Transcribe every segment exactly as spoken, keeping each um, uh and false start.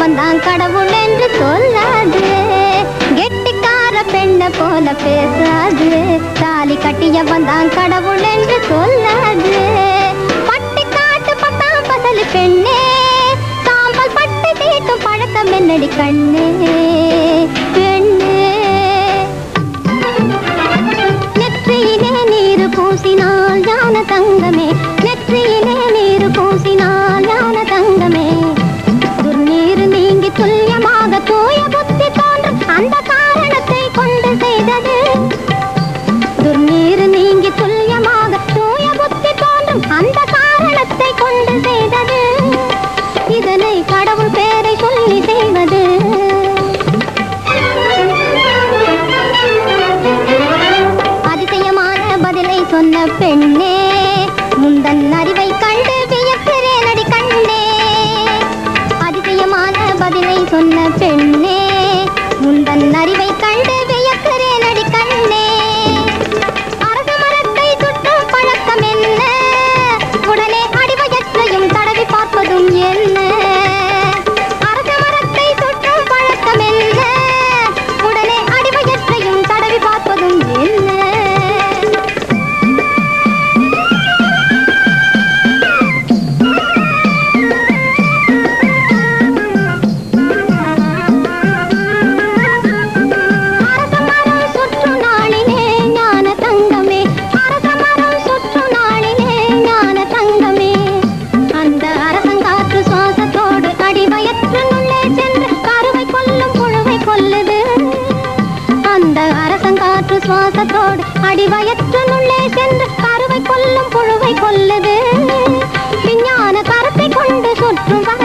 வந்தான் கடவுள் என்று சொல்லாது. கெட்டிக்கார பெண்ண போல பேசாது. தாலி கட்டிய வந்தான் கடவுள் என்று சொல்லாது. பட்டி காட்டு பத்தாம் பசலி பெண்ணே, சாம்பல் பட்டு தீட்டும் பழக்கம் என்னடி கண்ணே பெண்ணே. நெற்றியிலே நீரு பூசினால் ஞான தங்கமே, நெற்றியிலே நீரு பூசினால் ஞான தங்கமே. துர்நீர் நீங்கி துல்லியமாக தூய புத்தி தோன்றும் அந்த காரணத்தை கொண்டு செய்தது. துர்நீர் நீங்கி துல்லியமாக தூய புத்தி தோன்றும் அந்த காரணத்தை கொண்டு செய்தது. இதனை கடவுள் பேரை சொல்லி செய்வது. அதிசயமான பதிலை சொன்ன பெண்ணே, முந்தன் அறிவை கண்டு வியக்கிறேன் அடி கண்ணே. அதிசயமான பதிலை சொன்ன பெண்ணே, முந்தன் அறிவை கண்டு வியக்கிறேன் அடி கண்ணே. அரச மரத்தை சுற்றும் பழக்கம் என்ன, உடனே அடிவயற்றையும் தடவி பார்ப்பதும் என்ன. அரச மரத்தை சுற்றும் பழக்கம் என்ன, உடனே அடிவயற்றையும் தடவி பார்ப்பதும் என்ன. சுவாசத்தோடு அடிவயற்றினுள்ளே சென்று கருவை கொல்லும் புழுவை கொல்லுது. விஞ்ஞான கருத்தை கொண்டு சுற்றும் வகை.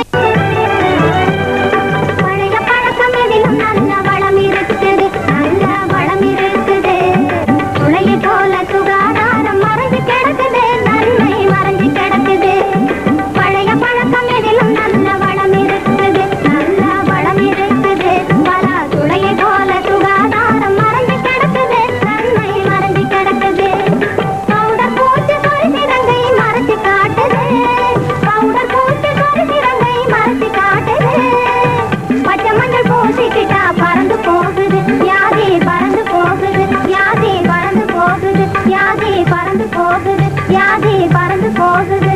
பழைய பழக்கம் எதிலும் நல்ல வளம் இருக்குது, நல்ல வளம் இருக்குது. துளையை போல சுகாதாரம் மறைஞ்சு கிடக்குது, நன்மை மறைஞ்சு கிடக்குது. பழைய பழக்கம் எதிலும் நல்ல வளம் இருக்குது, நல்ல வளம் இருக்குது. பல துளையை போல சுகாதாரம் மறைஞ்சு கிடக்குது, நன்மை மறைஞ்சு கிடக்குது. பவுடர் பூச்சி சொரிசிரங்கை மறைச்சு காட்டுது, பவுடர் பூச்சி சொரிசிரங்கை மறைச்சு காட்டுது. பச்சை மஞ்சள் பூசிக்கிட்டா பறந்து போகுது, வியாதி பறந்து போகுது, வியாதி பறந்து போகுது, வியாதி பறந்து போகுது, வியாதி பறந்து போகுது.